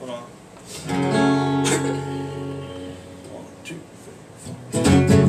Hold on. 1, 2, 3,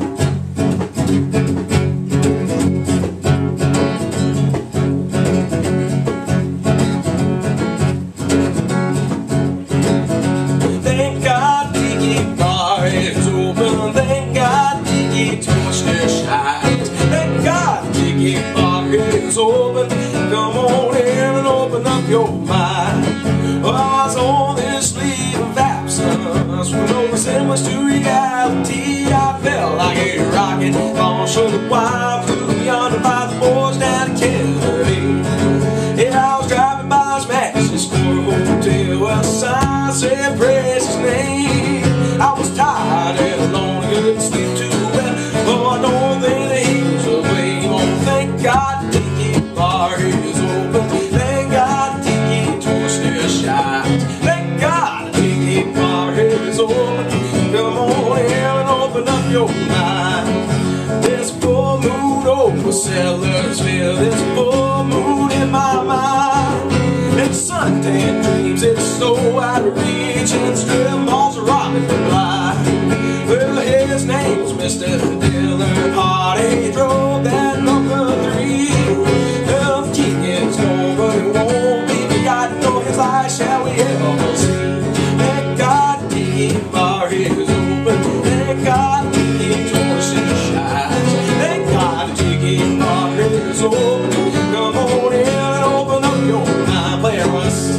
4. Thank God Tiki Bar is open. Thank God Tiki Torch is shine. Thank God Tiki Bar is open. Come on in and open up your mind. I was on this leave of absence with no resemblance to reality. I felt like a rocket on sugar wine. Flew yonder by the boys down to Kennedy. Yeah, I was driving by his Max's hotel. Well, sign said praise his name. I was tired and alone, couldn't sleep too well. Oh, I don't think that he was away. Oh, thank God Tiki Bar is open. Thank God Tiki Torch still shines. Thank God Tiki Bar is open. Come on in and open up your mind. There's a full moon over Sellersville. There's a full moon in my mind. It's suntan dreams, it's so out of reach, and strip malls are rocking the blind. Well, his name's Mr. Dylan Hart. He drove that number 3. Well, the king is gone, but it won't be forgotten. No, his eyes shall we ever see. Thank God Tiki Bar is open. Thank God Tiki Torch shines. Thank God Tiki Bar is open. Come on in and open up your mind. Play it, Russ.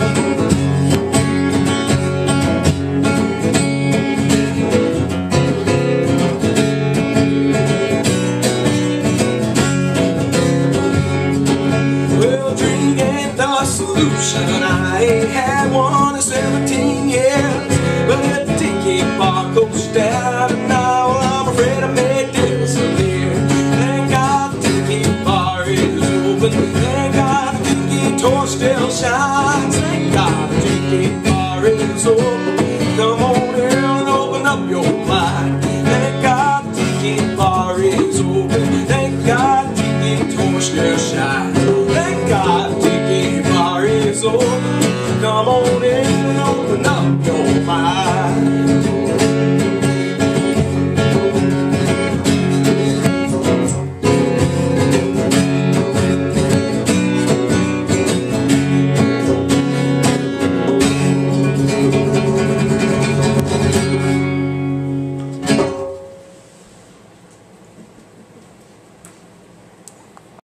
Well, drink ain't the solution. I ain't had one in 17 years. But if the Tiki Bar goes down now, well, I'm afraid I may disappear. Thank God Tiki Bar is open. Thank God Tiki Torch still shines. Thank God Tiki Bar is open. Come on in and open up your mind. Thank God Tiki Bar is open. Thank God Tiki Torch still shines. Thank God Tiki Bar is open. Come on in.